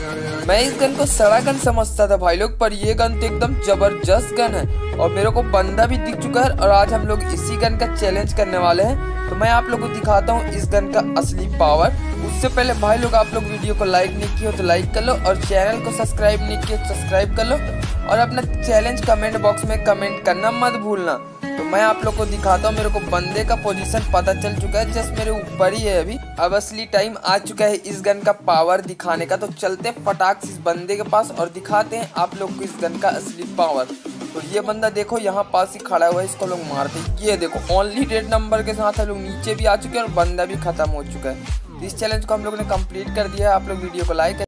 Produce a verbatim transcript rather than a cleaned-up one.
मैं इस गन को सड़ा गन समझता था भाई लोग, पर ये गन तो एकदम जबरदस्त गन है और मेरे को बंदा भी दिख चुका है और आज हम लोग इसी गन का चैलेंज करने वाले हैं। तो मैं आप लोगों को दिखाता हूँ इस गन का असली पावर। उससे पहले भाई लोग आप लोग वीडियो को लाइक नहीं किए हो तो लाइक कर लो और चैनल को सब्सक्राइब नहीं किए तो सब्सक्राइब कर लो और अपना चैलेंज कमेंट बॉक्स में कमेंट करना मत भूलना। तो मैं आप लोग को दिखाता हूँ, मेरे को बंदे का पोजीशन पता चल चुका है, जस्ट मेरे ऊपर ही है अभी। अब असली टाइम आ चुका है इस गन का पावर दिखाने का, तो चलते फटाक से इस बंदे के पास और दिखाते हैं आप लोग को इस गन का असली पावर। तो ये बंदा देखो यहाँ पास ही खड़ा हुआ है, इसको लोग मारते हैं। ये देखो ओनली डेड नंबर के साथ हम लोग नीचे भी आ चुके हैं और बंदा भी खत्म हो चुका है। इस चैलेंज को हम लोग ने कंप्लीट कर दिया है। आप लोग वीडियो को लाइक